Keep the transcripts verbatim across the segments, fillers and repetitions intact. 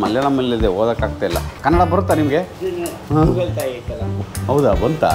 ಮಲಯಾಳಮಲ್ಲಿದೆ ಓದೋಕ್ಕಾಗ್ತಾ ಇಲ್ಲ. ಕನ್ನಡ ಬರುತ್ತಾ ನಿಮಗೆ? ಹೌದಾ, ಬಂತಾ?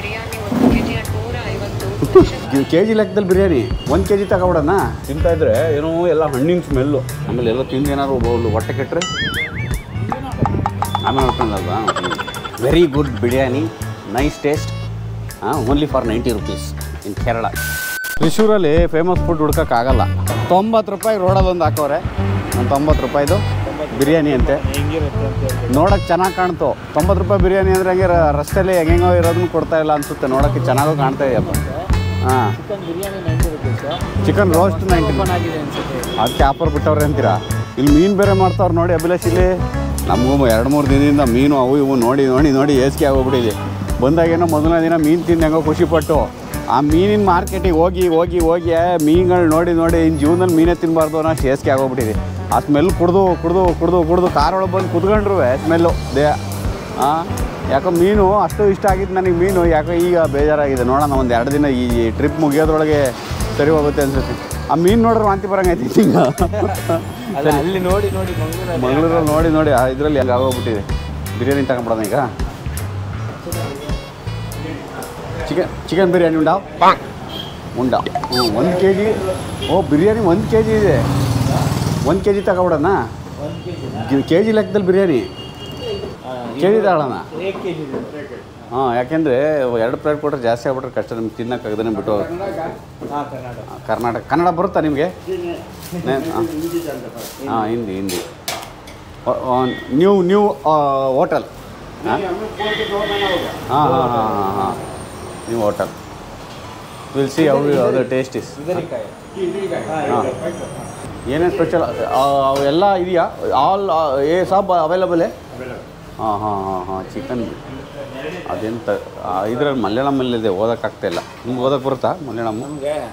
ಕೆ ಜಿ ಲೆಕ್ಕದಲ್ಲಿ ಬಿರಿಯಾನಿ ಒಂದು ಕೆ ಜಿ ತಗೊಬಿಡೋಣ. ತಿಂತಾಯಿದ್ರೆ ಏನೋ ಎಲ್ಲ ಹಣ್ಣಿನ ಸ್ಮೆಲ್ಲು. ಆಮೇಲೆ ಎಲ್ಲ ತಿಂದು ಏನಾದ್ರು ಹೊಟ್ಟೆ ಕೆಟ್ಟರೆ ಆಮೇಲೆ ನೋಡ್ಕೊಂಡಲ್ವಾ. Very good biryani, nice taste. ಹಾಂ, only for ninety rupees in Kerala. ತ್ರಿಶೂರಲ್ಲಿ ಫೇಮಸ್ ಫುಡ್ ಹುಡ್ಕೋಕ್ಕಾಗಲ್ಲ. ತೊಂಬತ್ತು ರೂಪಾಯಿ ರೋಡಲ್ಲಿ ಒಂದು ಹಾಕೋರೆ. ಒಂದು ತೊಂಬತ್ತು ರೂಪಾಯಿದು ಬಿರಿಯಾನಿ ಅಂತೆ. ನೋಡೋಕ್ಕೆ ಚೆನ್ನಾಗಿ ಕಾಣ್ತು. ತೊಂಬತ್ತು ರೂಪಾಯಿ ಬಿರಿಯಾನಿ ಅಂದರೆ ಹಂಗೆ ರಸ್ತೆಯಲ್ಲಿ ಹೆಂಗೆಂಗೋ ಇರೋದನ್ನು ಕೊಡ್ತಾಯಿಲ್ಲ ಅನಿಸುತ್ತೆ. ನೋಡೋಕ್ಕೆ ಚೆನ್ನಾಗೂ ಕಾಣ್ತಾ ಇದೆಯಪ್ಪ. ಹಾಂ, ಚಿಕನ್ ರೋಸ್ಟ್ ನೈಂಟಿ ಅದಕ್ಕೆ ಆಫರ್ ಬಿಟ್ಟವ್ರೆ ಅಂತೀರಾ? ಇಲ್ಲಿ ಮೀನು ಬೇರೆ ಮಾಡ್ತಾವ್ರು ನೋಡಿ ಅಭಿಲಾಷ್. ಇಲ್ಲಿ ನಮಗೂ ಎರಡು ಮೂರು ದಿನದಿಂದ ಮೀನು ಅವು ಇವು ನೋಡಿ ನೋಡಿ ನೋಡಿ ಏಸಿಗೆ ಆಗೋಗ್ಬಿಟ್ಟಿದೆ. ಬಂದಾಗೇನೋ ಮೊದಲನೇ ದಿನ ಮೀನು ತಿಂದು ಹೆಂಗೋ ಖುಷಿಪಟ್ಟು ಆ ಮೀನಿನ ಮಾರ್ಕೆಟಿಗೆ ಹೋಗಿ ಹೋಗಿ ಹೋಗಿ ಮೀನುಗಳು ನೋಡಿ ನೋಡಿ ಇನ್ನು ಜೀವನದಲ್ಲಿ ಮೀನೇ ತಿನ್ನಬಾರ್ದು ಅನ್ನೋ ಏಸಿಗೆ ಆಗೋಗ್ಬಿಟ್ಟಿದೆ. ಆ ಸ್ಮೆಲ್ ಕುಡ್ದು ಕುಡ್ದು ಕುಡ್ದು ಕುಡ್ದು ಕಾರೊಳಗೆ ಬಂದು ಕುತ್ಕೊಂಡ್ರು ಸ್ಮೆಲ್ಲು ದೇಹ. ಹಾಂ, ಯಾಕೋ ಮೀನು ಅಷ್ಟು ಇಷ್ಟ ಆಗಿದ್ದು ನನಗೆ. ಮೀನು ಯಾಕೋ ಈಗ ಬೇಜಾರಾಗಿದೆ. ನೋಡೋಣ ಒಂದು ಎರಡು ದಿನ ಈ ಟ್ರಿಪ್ ಮುಗಿಯೋದ್ರೊಳಗೆ ಸರಿ ಹೋಗುತ್ತೆ ಅನ್ಸುತ್ತೆ. ಆ ಮೀನು ನೋಡ್ರೆ ವಾಂತಿ ಬರೋಂಗೈತಿ ಈಗ. ಅಲ್ಲಿ ನೋಡಿ ನೋಡಿ ಮಂಗಳೂರಲ್ಲಿ ನೋಡಿ ನೋಡಿ ಆ ಇದರಲ್ಲಿ ಅಲ್ಲಿ ಆಗೋಗ್ಬಿಟ್ಟಿದೆ. ಬಿರಿಯಾನಿ ತಗೊಂಡ್ಬಿಡೋಣ ಈಗ. ಚಿಕನ್ ಚಿಕನ್ ಬಿರಿಯಾನಿ ಉಂಡಾ? ಉಂಡಾ ಹ್ಞೂ ಒಂದು ಕೆ ಜಿ. ಓ, ಬಿರಿಯಾನಿ ಒಂದು ಕೆ ಜಿ ಇದೆ. ಒಂದು ಕೆ ಜಿ ತಗೊಬಿಡೋಣ. ಕೆ ಜಿ ಲೆಕ್ಕದಲ್ಲಿ ಬಿರಿಯಾನಿ ಕೆ ಜಿ ತಗೊಳ್ಳೋಣ. ಹಾಂ, ಯಾಕೆಂದರೆ ಎರಡು ಪ್ಲೇಟ್ ಕೊಟ್ಟರೆ ಜಾಸ್ತಿ ಆಗ್ಬಿಟ್ರೆ ಕಷ್ಟ ನಮ್ಗೆ ತಿನ್ನೋಕ್ಕಾಗದೇ ಬಿಟ್ಟು. ಕರ್ನಾಟಕ ಕನ್ನಡ ಬರುತ್ತಾ ನಿಮಗೆ? ಹಾಂ, Hindi Hindi new new hotel. ಹಾಂ ಹಾಂ ಹಾಂ ಹಾಂ ಹಾಂ new hotel. Will see how the taste is. ಹಾಂ, ಏನೇನು ಸ್ಪೆಷಲ್ ಅವೆಲ್ಲ ಇದೆಯಾ? ಆಲ್ ಏ ಸಾಬ್ ಅವೈಲಬಲೇ? ಹಾಂ ಹಾಂ ಹಾಂ ಹಾಂ ಚಿಕನ್ ಅದೆಂತ ಇದ್ರಲ್ಲಿ ಮಲಯಾಳಮಲ್ಲಿದೆ ಓದೋಕ್ಕಾಗ್ತಾ ಇಲ್ಲ. ನಿಮ್ಗೆ ಓದೋಕ್ಕೆ ಬರುತ್ತಾ ಮಲಯಾಳಮ್?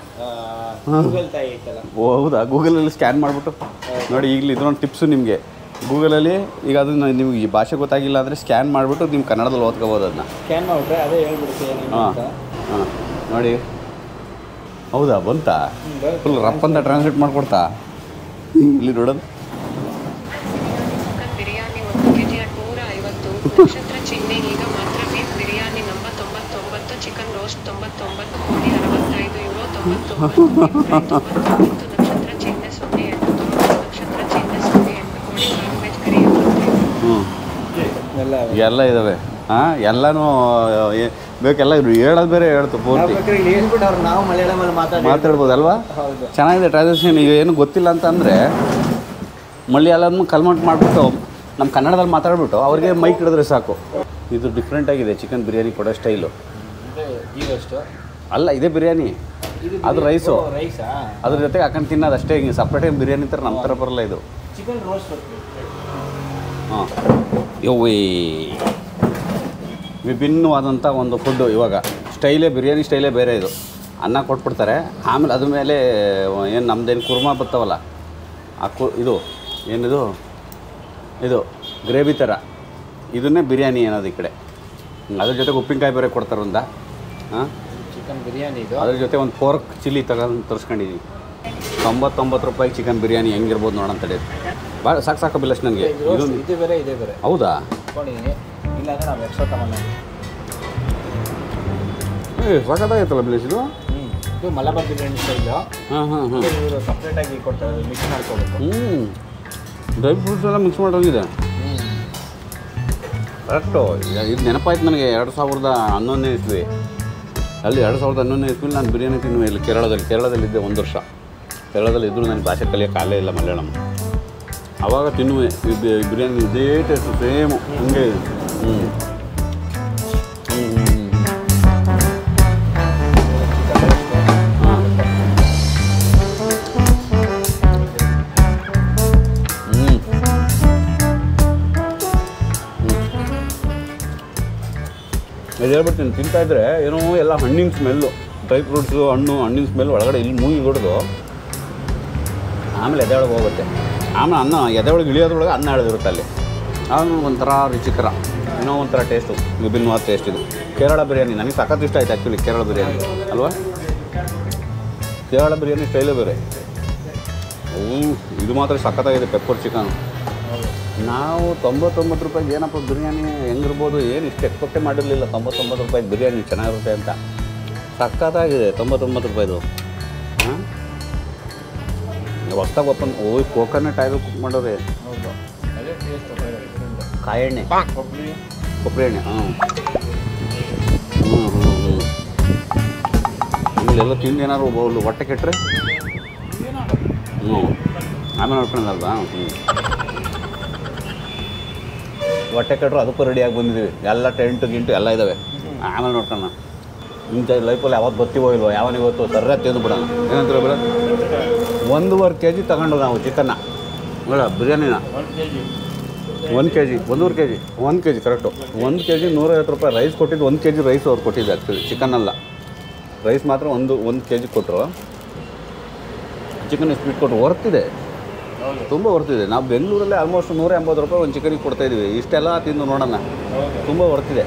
ಓ ಹೌದಾ, ಗೂಗಲಲ್ಲಿ ಸ್ಕ್ಯಾನ್ ಮಾಡಿಬಿಟ್ಟು ನೋಡಿ. ಈಗಲೂ ಇದೊಂದು ಟಿಪ್ಸು ನಿಮಗೆ. ಗೂಗಲಲ್ಲಿ ಈಗ ಅದನ್ನು ನಿಮ್ಗೆ ಈ ಭಾಷೆ ಗೊತ್ತಾಗಿಲ್ಲ ಅಂದರೆ ಸ್ಕ್ಯಾನ್ ಮಾಡಿಬಿಟ್ಟು ನೀವು ಕನ್ನಡದಲ್ಲಿ ಓದ್ಕೋಬೋದು. ಅದನ್ನ ಸ್ಕ್ಯಾನ್ ಮಾಡಿಬಿಟ್ರೆ ಅದೇ ಹೇಳ್ಬಿಡುತ್ತೆ. ಹಾಂ ಹಾಂ ನೋಡಿ. ಹೌದಾ, ಬಂತಾ? ಫುಲ್ ರಫ್ ಅಂತ ಟ್ರಾನ್ಸ್ಲೇಟ್ ಮಾಡಿಕೊಡ್ತಾ ಇಲ್ಲಿ ನೋಡೋದು. ಬಿರಿಯಾನಿ ಒಂದು ಕೆಜಿ ನೂರ ಐವತ್ತು ನಕ್ಷತ್ರ ಚಿಹ್ನೆ. ಈಗ ಮಾತ್ರ ಬೀಫ್ ಬಿರಿಯಾನಿ ನಂಬರ್ ತೊಂಬತ್ತೊಂಬತ್ತು, ಚಿಕನ್ ರೋಸ್ಟ್ ತೊಂಬತ್ತೊಂಬತ್ತು, ಕೋಳಿ ಅರವತ್ತೈದು ಯೂರೋ ತೊಂಬತ್ತೊಂಬತ್ತು, ನಕ್ಷತ್ರ ಚಿಹ್ನೆ ಸೊನ್ನೆ ಎಂಟು, ನಕ್ಷತ್ರ ಚಿಹ್ನೆ ಸೊನ್ನೆ ಎಂಟು, ಕೋಳಿ ನಾನ್ ವೆಜ್ ಕರಿ ಎಂಬತ್ತೈದು. ಹ್ಞೂ, ಎಲ್ಲ ಇದ್ದಾವೆ. ಹಾಂ, ಎಲ್ಲನೂ ಬೇಕೆಲ್ಲ ಹೇಳೋದು ಬೇರೆ ಹೇಳ್ತು ಪೂರ್ತಿ. ನಾವು ಮಲಯಾಳಮಲ್ಲಿ ಮಾತಾಡಿ ಮಾತಾಡ್ಬೋದಲ್ವಾ? ಚೆನ್ನಾಗಿದೆ ಟ್ರಾನ್ಸ್ಲೇಷನ್. ಈಗ ಏನು ಗೊತ್ತಿಲ್ಲ ಅಂತಂದರೆ ಮಲಯಾಳಮ್ ಕನ್ವರ್ಟ್ ಮಾಡಿಬಿಟ್ಟು ನಮ್ಮ ಕನ್ನಡದಲ್ಲಿ ಮಾತಾಡ್ಬಿಟ್ಟು ಅವ್ರಿಗೆ ಮೈಕ್ ಹಿಡಿದ್ರೆ ಸಾಕು. ಇದು ಡಿಫ್ರೆಂಟಾಗಿದೆ ಚಿಕನ್ ಬಿರಿಯಾನಿ ಕೊಡೋ ಸ್ಟೈಲು. ಅಲ್ಲ, ಇದೇ ಬಿರಿಯಾನಿ, ಅದು ರೈಸು. ಅದ್ರ ಜೊತೆಗೆ ಹಾಕೊಂಡು ತಿನ್ನೋದು ಅಷ್ಟೇ. ಹಿಂಗೆ ಸಪ್ರೇಟಾಗಿ ಬಿರಿಯಾನಿ ಥರ ನಮ್ಮ ಥರ ಬರಲ್ಲ ಇದು. Chicken roast. ಹಾಂ, ಯೋವೇ ವಿಭಿನ್ನವಾದಂಥ ಒಂದು ಫುಡ್ಡು. ಇವಾಗ ಸ್ಟೈಲೇ ಬಿರಿಯಾನಿ ಸ್ಟೈಲೇ ಬೇರೆ. ಇದು ಅನ್ನ ಕೊಟ್ಬಿಡ್ತಾರೆ. ಆಮೇಲೆ ಅದ್ರ ಮೇಲೆ ಏನು ನಮ್ಮದೇನು ಕುರ್ಮಾ ಬರ್ತಾವಲ್ಲ, ಆ ಕು ಇದು ಏನಿದು ಇದು ಗ್ರೇವಿ ಥರ, ಇದನ್ನೇ ಬಿರಿಯಾನಿ ಅನ್ನೋದು ಈ ಕಡೆ. ಅದ್ರ ಜೊತೆಗೆ ಉಪ್ಪಿನಕಾಯಿ ಬೇರೆ ಕೊಡ್ತಾರೆ ಒಂದ. ಹಾಂ, ಚಿಕನ್ ಬಿರಿಯಾನಿ ಇದು. ಅದ್ರ ಜೊತೆ ಒಂದು ಪೋರ್ಕ್ ಚಿಲ್ಲಿ ತಗೊಂಡು ತರಿಸ್ಕೊಂಡಿದ್ದೀವಿ. ತೊಂಬತ್ತೊಂಬತ್ತು ರೂಪಾಯಿ ಚಿಕನ್ ಬಿರಿಯಾನಿ ಹೆಂಗಿರ್ಬೋದು ನೋಡೋಣ ತಡೆಯೋದು. ಭಾಳ ಸಾಕು ಸಾಕು ಬಿಲ್ಲಷ್ಟು ನನಗೆ. ಇದು ಇದು ಬೇರೆ ಇದೇ ಬೇರೆ. ಹೌದಾ? ಇಲ್ಲ ಅಂದರೆ ನಾವು ಎಕ್ಸ್ಟ್ರಾ ತಗೊಂಡು. ಏ ಸಾಕಾಗೈತಲ್ಲ ಬಿಲೇಶ್ ಇದು. ಹ್ಞೂ, ಇದು ಮಲಬಾರ್ ಬಿರಿಯಾನಿ ಸ್ಟೈಲು. ಹಾಂ ಹಾಂ ಹಾಂ ಇವರು ಸಪ್ರೇಟಾಗಿ ಕೊಡ್ತಾರೆ, ಮಿಕ್ಸ್ ಮಾಡ್ಕೋಬೇಕು. ಹ್ಞೂ, ಡ್ರೈ ಫ್ರೂಟ್ಸ್ ಎಲ್ಲ ಮಿಕ್ಸ್ ಮಾಡೋಗಿದೆ. ಹ್ಞೂ, ಕರೆಕ್ಟು. ಇದು ನೆನಪಾಯ್ತು ನನಗೆ. ಎರಡು ಸಾವಿರದ ಹನ್ನೊಂದನೇ ಇಸ್ವಿ ಅಲ್ಲಿ ಎರಡು ಸಾವಿರದ ಹನ್ನೊಂದನೇ ಇಸ್ವಿಲಿ ನಾನು ಬಿರಿಯಾನಿ ತಿನ್ನುವೆ ಇಲ್ಲಿ ಕೇರಳದಲ್ಲಿ. ಕೇರಳದಲ್ಲಿದ್ದೆ ಒಂದು ವರ್ಷ. ಕೇರಳದಲ್ಲಿ ಇದ್ದರೂ ನನ್ನ ಭಾಷೆ ಕಲಿಯೋಕ್ಕಾಗಲೇ ಇಲ್ಲ ಮಲಯಾಳಂ. ಆವಾಗ ತಿನ್ನುವೆ ಈ ಬಿರಿಯಾನಿ. ಇದೇ ಟೇಸ್ಟು ಸೇಮು ಹಂಗೆ. ಹ್ಞೂ ಹ್ಞೂ ಹಾಂ ಹ್ಞೂ ಇದು ಹೇಳ್ಬಿಡ್ತೀನಿ. ತಿಂತಾಯಿದ್ರೆ ಏನೋ ಎಲ್ಲ ಹಣ್ಣಿನ ಸ್ಮೆಲ್ಲು, ಡ್ರೈ ಫ್ರೂಟ್ಸು, ಹಣ್ಣು, ಹಣ್ಣಿನ ಸ್ಮೆಲ್ ಒಳಗಡೆ ಇಲ್ಲಿ ಮೂಗಿ ಹೊಡೆದು ಆಮೇಲೆ ಎದೆ ಒಳಗೆ ಹೋಗುತ್ತೆ. ಆಮೇಲೆ ಅನ್ನ ಎದೆ ಒಳಗೆ ಇಳಿಯೋದ್ರೊಳಗೆ ಅನ್ನ ಎಳೆದಿರುತ್ತೆ ಅಲ್ಲಿ. ಆಮೇಲೆ ಒಂಥರ ರುಚಿಕರ, ಏನೋ ಒಂಥರ ಟೇಸ್ಟು, ವಿಭಿನ್ನವಾದ ಟೇಸ್ಟ್ ಇದು. ಕೇರಳ ಬಿರಿಯಾನಿ ನನಗೆ ಸಖತ್ ಇಷ್ಟ ಆಯ್ತು ಆ್ಯಕ್ಚುಲಿ. ಕೇರಳ ಬಿರಿಯಾನಿ ಅಲ್ವಾ? ಕೇರಳ ಬಿರಿಯಾನಿ ಸ್ಟೈಲೇ ಬೇರೆ. ಓ, ಇದು ಮಾತ್ರ ಸಖತ್ತಾಗಿದೆ. ಪೆಪ್ಪರ್ ಚಿಕನ್ ನಾವು ತೊಂಬತ್ತೊಂಬತ್ತು ರೂಪಾಯಿಗೆ ಏನಪ್ಪ ಬಿರಿಯಾನಿ ಹೆಂಗಿರ್ಬೋದು, ಏನು ಇಷ್ಟು ಎಕ್ಸ್ಪೆಕ್ಟೇ ಮಾಡಿರಲಿಲ್ಲ. ತೊಂಬತ್ತೊಂಬತ್ತು ರೂಪಾಯಿ ಬಿರಿಯಾನಿ ಚೆನ್ನಾಗಿರುತ್ತೆ ಅಂತ. ಸಕ್ಕತ್ತಾಗಿದೆ ತೊಂಬತ್ತೊಂಬತ್ತು ರೂಪಾಯಿದು. ಹಾಂ, ಹೊಸ್ದಾಗಿ ಓಪನ್. ಓ ಕೋಕೋನಟ್ ಆಯಿಲ್ ಕುಕ್ ಮಾಡೋರೆ, ಕಾಯಿ ಎಣ್ಣೆ, ಕೊಬ್ಬರಿ ಎಣ್ಣೆ. ಹಾಂ ಹ್ಞೂ ಹ್ಞೂ ಹ್ಞೂ ಇಲ್ಲೆಲ್ಲ ತಿಂದು ಏನಾದ್ರು ಹೊಟ್ಟೆ ಕೆಟ್ಟರೆ ಹ್ಞೂ ಆಮೇಲೆ ನೋಡ್ಕೊಂಡಲ್ವಾ. ಹ್ಞೂ ಹೊಟ್ಟೆ ಕೆಟ್ಟರು ಅದಕ್ಕೂ ರೆಡಿಯಾಗಿ ಬಂದಿದ್ದೀವಿ. ಎಲ್ಲ ಟೆಂಟು ಗಿಂಟು ಎಲ್ಲ ಇದ್ದಾವೆ. ಆಮೇಲೆ ನೋಡ್ಕೊಳ್ಳೋಣ. ಇಂಥ ಲೈಫಲ್ಲಿ ಯಾವತ್ತು ಬರ್ತೀವೋ ಇಲ್ವೋ, ಯಾವನಿಗೆ ಗೊತ್ತು, ಸರ್ರ ತಿಂದು ಬಿಡೋಣ. ಏನಂತಾರೆ ಬರ ಒಂದೂವರೆ ಕೆ ಜಿ ತಗೊಂಡು ನಾವು ಚಿಕನ್ನ ನೋಡ ಬಿರಿಯಾನಿನ ಒಂದು ಕೆ ಜಿ ಒಂದೂವರೆ ಕೆ ಜಿ ಒಂದು ಕೆ ಜಿ ಕರೆಕ್ಟು ಒಂದು ಕೆ ಜಿ ನೂರೈವತ್ತು ರೂಪಾಯಿ ರೈಸ್ ಕೊಟ್ಟಿದ್ದು. ಒಂದು ಕೆ ಜಿ ರೈಸ್ ಅವ್ರು ಕೊಟ್ಟಿದ್ದು ಆ್ಯಕ್ಚುಲಿ, ಚಿಕನ್ನಲ್ಲ. ರೈಸ್ ಮಾತ್ರ ಒಂದು ಒಂದು ಕೆ ಜಿ ಕೊಟ್ಟರು. ಚಿಕನ್ ಸ್ಪೀಟ್ ಕೊಟ್ಟರು. ವರ್ತಿದೆ, ತುಂಬ ವರ್ತಿದೆ. ನಾವು ಬೆಂಗಳೂರಲ್ಲೇ ಆಲ್ಮೋಸ್ಟ್ ನೂರ ಎಂಬತ್ತು ರೂಪಾಯಿ ಒಂದು ಚಿಕನಿಗೆ ಕೊಡ್ತಾಯಿದ್ದೀವಿ. ಇಷ್ಟೆಲ್ಲ ತಿಂದು ನೋಡೋಣ, ತುಂಬ ವರ್ತಿದೆ.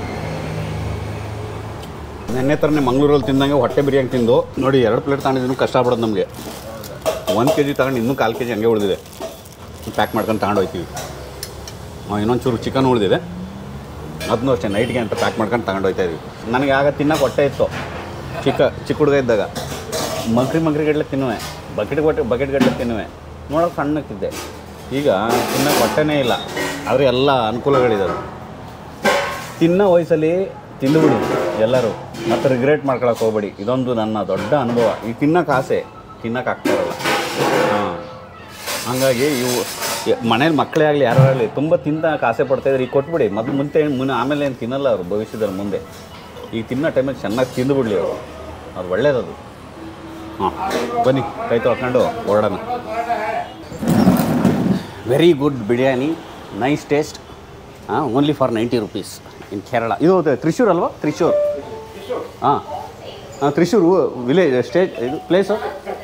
ನೆನ್ನೆ ಥರನೇ ಮಂಗಳೂರಲ್ಲಿ ತಿಂದಂಗೆ ಹೊಟ್ಟೆ ಬಿರಿಯಾನಿ ತಿಂದು ನೋಡಿ ಎರಡು ಪ್ಲೇಟ್ ತಗೊಂಡಿದ್ದೀನಿ. ಕಷ್ಟ ಆಗ್ಬಿಡೋದು ನಮಗೆ. ಒಂದು ಕೆ ಜಿ ತಗೊಂಡು ಇನ್ನೂ ಕಾಲು ಕೆ ಜಿ ಹಂಗೆ ಉಳಿದಿದೆ. ಪ್ಯಾಕ್ ಮಾಡ್ಕೊಂಡು ತಗೊಂಡು ಹೋಗ್ತೀವಿ. ಇನ್ನೊಂದು ಚೂರು ಚಿಕನ್ ಉಳಿದಿದೆ, ಅದನ್ನೂ ಅಷ್ಟೇ ನೈಟ್ಗೆ ಅಂತ ಪ್ಯಾಕ್ ಮಾಡ್ಕೊಂಡು ತಗೊಂಡು ಹೋಗ್ತಾಯಿದ್ವಿ. ನನಗೆ ಆಗ ತಿನ್ನೋಕೆ ಹೊಟ್ಟೆ ಇತ್ತು ಚಿಕ್ಕ ಚಿಕ್ಕ ಹುಡುಗ ಇದ್ದಾಗ. ಮಂಕ್ರಿ ಮಂಕ್ರಿ ಗಡ್ಲೆ ತಿನ್ನುವೆ, ಬಕೆಟ್ ಕೊಟ್ಟೆ ಬಕೆಟ್ ಗಡ್ಲೆ ತಿನ್ನುವೆ. ನೋಡೋಕೆ ಸಣ್ಣಕ್ಕಿದ್ದೆ. ಈಗ ತಿನ್ನೋಕೆ ಹೊಟ್ಟೆನೇ ಇಲ್ಲ. ಆದರೆ ಎಲ್ಲ ಅನುಕೂಲಗಳಿದ್ದಾವೆ. ತಿನ್ನೋ ವಯಸ್ಸಲ್ಲಿ ತಿಂದುಬಿಡಿ ಎಲ್ಲರೂ, ಮತ್ತು ರಿಗ್ರೆಟ್ ಮಾಡ್ಕೊಳಕ್ಕೆ ಹೋಗ್ಬೇಡಿ. ಇದೊಂದು ನನ್ನ ದೊಡ್ಡ ಅನುಭವ. ಈ ತಿನ್ನೋಕೆ ಆಸೆ, ತಿನ್ನೋಕೆ ಆಗ್ತಾರಲ್ಲ. ಹಾಂ, ಹಾಗಾಗಿ ಇವು ಮನೇಲಿ ಮಕ್ಕಳೇ ಆಗಲಿ ಯಾರಾಗಲಿ ತುಂಬ ತಿನ್ನೋಕೆ ಆಸೆ ಪಡ್ತಾಯಿದ್ರೆ ಈಗ ಕೊಟ್ಬಿಡಿ. ಮೊದಲು ಮುಂದೆ ಮುನ್ನ ಆಮೇಲೆ ಏನು ತಿನ್ನಲ್ಲ ಅವರು ಭವಿಷ್ಯದಲ್ಲಿ ಮುಂದೆ. ಈಗ ತಿನ್ನೋ ಟೈಮಲ್ಲಿ ಚೆನ್ನಾಗಿ ತಿಂದುಬಿಡಲಿ ಅವರು, ಅದು ಒಳ್ಳೇದದು. ಹಾಂ, ಬನ್ನಿ ಕೈ ತೊಳ್ಕೊಂಡು ಹೊರಡೋಣ. Very good biryani, nice taste. ಹಾಂ, only for ninety rupees in Kerala. ಇದು ತ್ರಿಶೂರ್ ಅಲ್ವಾ? ತ್ರಿಶೂರ್. ಹಾಂ ಹಾಂ, ತ್ರಿಶೂರು ವಿಲೇಜ್ ಸ್ಟೇಜ್ ಇದು ಪ್ಲೇಸು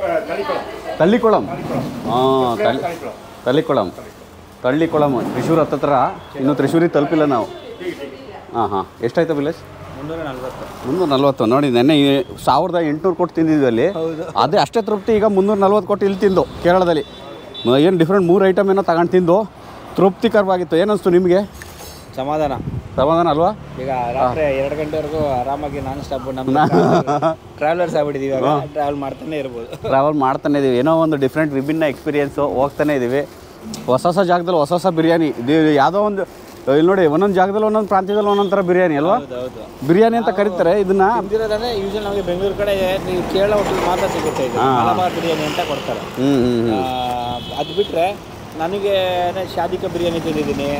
ತಳ್ಳಿಕೊಳಂ. ಹಾಂ, ತಳ್ಳಿ ತಳ್ಳಿಕೊಳಂ ತಳ್ಳಿಕೊಳಂ ತ್ರಿಶೂರ್ ಹತ್ತತ್ರ. ಇನ್ನೂ ತ್ರಿಶೂರಿಗೆ ತಲುಪಿಲ್ಲ ನಾವು. ಹಾಂ ಹಾಂ, ಎಷ್ಟಾಯ್ತು ವಿಲೇಜ್? ಮುನ್ನೂರ ನಲ್ವತ್ತು ಮುನ್ನೂರ ನಲ್ವತ್ತು ನೋಡಿ. ನೆನ್ನೆ ಸಾವಿರದ ಎಂಟುನೂರು ಕೊಟ್ಟು ತಿಂದಿದ್ವಿ ಅಲ್ಲಿ. ಅದೇ ಅಷ್ಟೇ ತೃಪ್ತಿ. ಈಗ ಮುನ್ನೂರ ನಲ್ವತ್ತು ಕೊಟ್ಟು ಇಲ್ಲಿ ತಿಂದು ಕೇರಳದಲ್ಲಿ. ಏನು ಡಿಫ್ರೆಂಟ್ ಮೂರು ಐಟಮ್ ಏನೋ ತಗೊಂಡು ತಿಂದು ತೃಪ್ತಿಕರವಾಗಿತ್ತು. ಏನಿಸ್ತು ನಿಮಗೆ? ಸಮಾಧಾನ ಸಮಾಧಾನ ಅಲ್ವಾ? ಈಗ ರಾತ್ರಿ ಎರಡು ಗಂಟೆವರೆಗೂ ಆರಾಮಾಗಿ ನಾನ್ ಸ್ಟಾಪ್ ನಮ್ಮ ಟ್ರಾವೆಲರ್ಸ್ ಆಗ್ಬಿಟ್ಟಿದ್ದೀವಿ. ಇವಾಗ ಟ್ರಾವೆಲ್ ಮಾಡ್ತಾನೆ ಇರ್ಬೋದು. ಟ್ರಾವೆಲ್ ಮಾಡ್ತಾನೆ ಇದ್ದೀವಿ. ಏನೋ ಒಂದು ಡಿಫ್ರೆಂಟ್ ವಿಭಿನ್ನ ಎಕ್ಸ್ಪೀರಿಯೆನ್ಸು. ಹೋಗ್ತಾನೆ ಇದ್ದೀವಿ ಹೊಸ ಹೊಸ ಜಾಗದಲ್ಲಿ, ಹೊಸ ಹೊಸ ಬಿರಿಯಾನಿ. ಇದು ಯಾವುದೋ ಒಂದು ಇಲ್ಲಿ ನೋಡಿ, ಒಂದೊಂದು ಜಾಗದಲ್ಲಿ ಒಂದೊಂದು ಪ್ರಾಂತ್ಯದಲ್ಲಿ ಒಂದೊಂದು ಥರ ಬಿರಿಯಾನಿ ಅಲ್ವಾ? ಬಿರಿಯಾನಿ ಅಂತ ಕರೀತಾರೆ ಇದನ್ನ. ತಿಂದಿರೋದಂದ್ರೆ ಯೂಶಲ್ ನಮಗೆ ಬೆಂಗಳೂರು ಕಡೆ ನೀವು ಕೇರಳ ಹೋಟೆಲ್ ಮಾತ್ರ ಸಿಗುತ್ತೆ. ಇದು ಮಲಬಾರ್ ಬಿರಿಯಾನಿ ಅಂತ ಕೊಡ್ತಾರೆ. ಹ್ಞೂ ಹ್ಞೂ ಅದು ಬಿಟ್ಟರೆ ನನಗೆ ಶಾದಿಕ ಬಿರಿಯಾನಿ ತಿಂದಿದ್ದೀನಿ,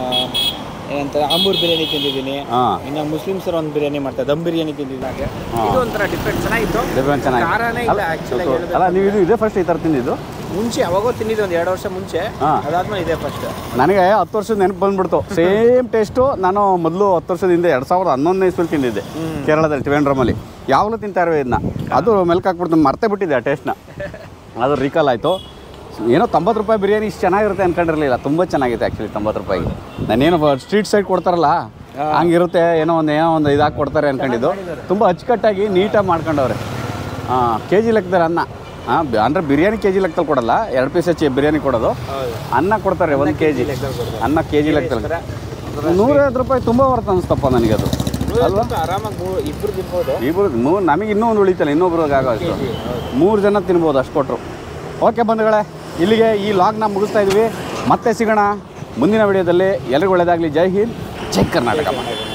ಏನಂತ ಆಂಬೂರ್ ಬಿರಿಯಾನಿ ತಿಂದಿದ್ದೀನಿ. ಇನ್ನು ಮುಸ್ಲಿಮ್ಸರು ಒಂದು ಬಿರಿಯಾನಿ ಮಾಡ್ತಾರೆ, ದಮ್ ಬಿರಿಯಾನಿ ತಿಂದಿದ್ದಾಗ. ಇದು ಒಂಥರ ಡಿಫ್ರೆಂಟ್ ಚೆನ್ನಾಗಿತ್ತು. ಡಿಫ್ರೆಂಟ್ ಚೆನ್ನಾಗಿ ಕಾರನೇ ಇಲ್ಲ ಆ್ಯಕ್ಚುಲಿ. ಅಲ್ಲ, ನೀವು ಇದು ಇದೇ ಫಸ್ಟ್ ಈ ಥರ ತಿಂದಿದ್ದು? ಮುಂಚೆ ಯಾವಾಗೋ ತಿಂದಿದ್ದು, ಒಂದು ಎರಡು ವರ್ಷ ಮುಂಚೆ. ಅದಾದ್ಮೇಲೆ ಇದೆ ಫಸ್ಟ್. ನನಗೆ ಹತ್ತು ವರ್ಷದ ನೆನಪು ಬಂದ್ಬಿಡ್ತು. Same taste. ನಾನು ಮೊದಲು ಹತ್ತು ವರ್ಷದ ಹಿಂದೆ ಎರಡು ಸಾವಿರದ ಹನ್ನೊಂದನೇ ಇಸ್ವಿಲಿ ತಿಂದಿದ್ದೆ ಕೇರಳದಲ್ಲಿ ತ್ರಿವೇಂದ್ರಮಲ್ಲಿ. ಯಾವಾಗಲೂ ತಿಂತಾ ಇರುವೆ ಇದನ್ನ. ಅದು ಮೆಲ್ಕ್ ಹಾಕ್ಬಿಡ್ತು, ಮರ್ತೇ ಬಿಟ್ಟಿದ್ದೆ ಆ ಟೇಸ್ಟ್ನ. ಅದು ರೀಕಾಲ್ ಆಯಿತು. ಏನೋ ತೊಂಬತ್ತು ರೂಪಾಯಿ ಬಿರಿಯಾನಿ ಇಷ್ಟು ಚೆನ್ನಾಗಿರುತ್ತೆ ಅಂದ್ಕೊಂಡಿರಲಿಲ್ಲ. ತುಂಬ ಚೆನ್ನಾಗಿದೆ ಆ್ಯಕ್ಚುಲಿ ತೊಂಬತ್ತು ರೂಪಾಯಿಗೆ. ನಾನೇನು ಸ್ಟ್ರೀಟ್ ಸೈಡ್ ಕೊಡ್ತಾರಲ್ಲ ಹಂಗಿರುತ್ತೆ, ಏನೋ ಒಂದು ಏನೋ ಒಂದು ಇದಾಗಿ ಕೊಡ್ತಾರೆ ಅಂದ್ಕೊಂಡಿದ್ದು. ತುಂಬ ಅಚ್ಚುಕಟ್ಟಾಗಿ ನೀಟಾಗಿ ಮಾಡ್ಕೊಂಡವ್ರೆ. ಹಾಂ, ಕೆ ಜಿ ಲೆಕ್ಕದಲ್ಲಿ ಅನ್ನ. ಹಾಂ, ಅಂದರೆ ಬಿರಿಯಾನಿ ಕೆ ಜಿ ಲೆಕ್ಕದಲ್ಲಿ ಕೊಡಲ್ಲ, ಎರಡು ಪೀಸ್ ಹೆಚ್ಚಿ ಬಿರಿಯಾನಿ ಕೊಡೋದು. ಅನ್ನ ಕೊಡ್ತಾರೆ ಒಂದು ಕೆ ಜಿ ಅನ್ನ, ಕೆ ಜಿ ಲೆಕ್ಕದಲ್ಲಿ ನೂರೈವತ್ತು ರೂಪಾಯಿ. ತುಂಬ ವರ್ತ್ ಅನಿಸ್ತಪ್ಪ ನನಗೆ ಅದು ಅಲ್ವಾ? ಆರಾಮಾಗಿ ಇಬ್ಬರು ತಿನ್ಬೋದು. ಇಬ್ಬರು ಮೂರು, ನಮಗೆ ಇನ್ನೂ ಒಂದು ಉಳಿತಲ್ಲ, ಇನ್ನೊಬ್ರಿಗೆ ಆಗೋ ಅಷ್ಟು. ಮೂರು ಜನ ತಿನ್ಬೋದು ಅಷ್ಟು ಕೊಟ್ಟರು. ಓಕೆ ಬಂಧುಗಳೇ, ಇಲ್ಲಿಗೆ ಈ ಲಾಗ್ನ ಮುಗಿಸ್ತಾ ಇದ್ವಿ. ಮತ್ತೆ ಸಿಗೋಣ ಮುಂದಿನ ವಿಡಿಯೋದಲ್ಲಿ. ಎಲ್ಲರಿಗೂ ಒಳ್ಳೆಯದಾಗಲಿ. ಜೈ ಹಿಂದ್, ಜೈ ಕರ್ನಾಟಕ.